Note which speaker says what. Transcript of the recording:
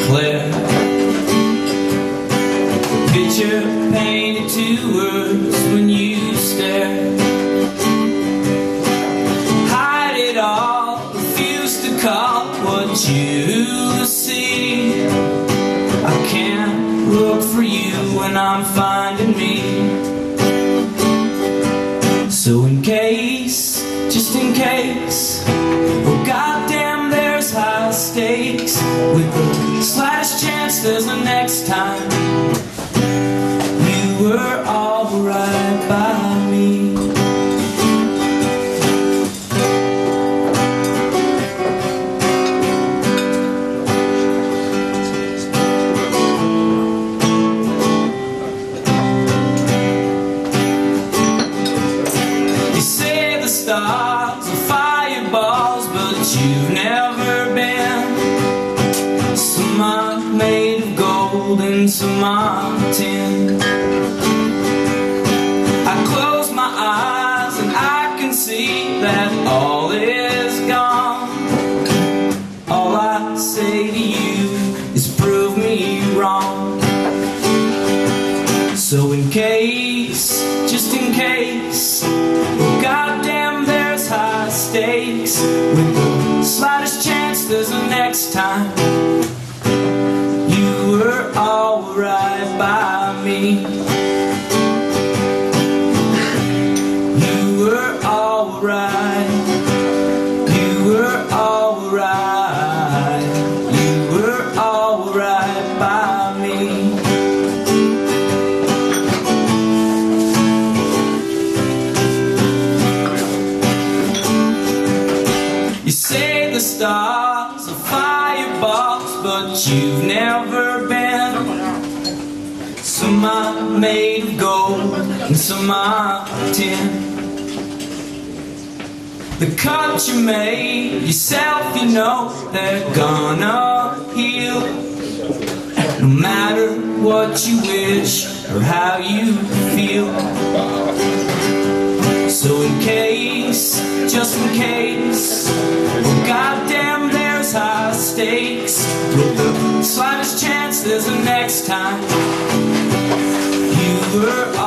Speaker 1: declare. Picture painted to words when you stare. Hide it all, refuse to call what you see. I can't look for you when I'm finding me. So in case, just in case, oh goddamn there's high stakes. With the slightest chance there's a next time, you were alright by me. Stars are fireballs, but you've never been. Some are made of gold and some are tin. I close my eyes and I can see that all is gone. All I say to you is prove me wrong. So in case, just in case, goddamn there's high stakes. With the slightest chance there's a next time, you were alright by me. You were alright. You were alright. You were alright by me. You say the stars are fireballs, but you've never been. Some are made of gold and some are tin. The cuts you made yourself, you know they're gonna heal. No matter what you wish or how you feel. So in case, just in case, oh goddamn there's high stakes. With the slightest chance there's a next time, you were